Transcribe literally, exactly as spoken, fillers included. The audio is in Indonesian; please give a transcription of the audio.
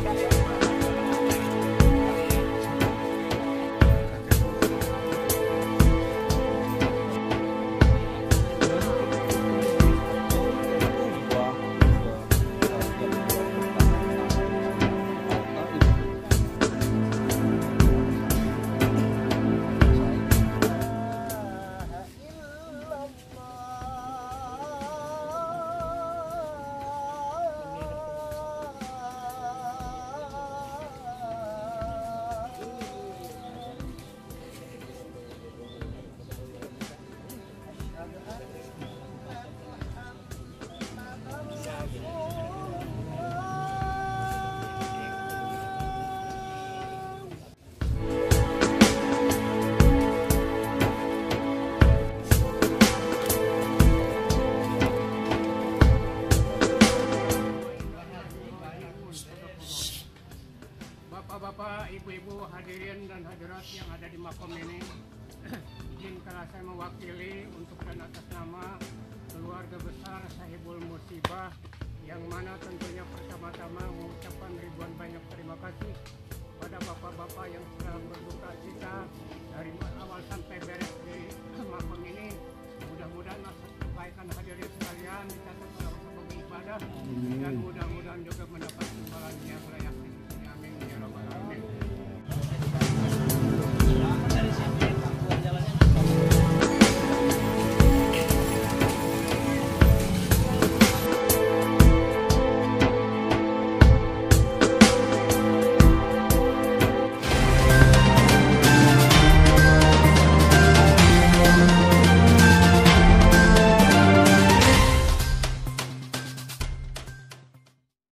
Bapak-bapak, ibu-ibu, hadirin dan hadirat yang ada di makom ini, izinkanlah saya mewakili untuk dan atas nama keluarga besar Sahibul Musibah, yang mana tentunya pertama-tama mengucapkan ribuan banyak terima kasih pada bapak-bapak yang telah berduka cita dari awal sampai beres di makom ini. Mudah-mudahan kebaikan hadirin sekalian dicatat oleh Allah ibadah, dan mudah-mudahan juga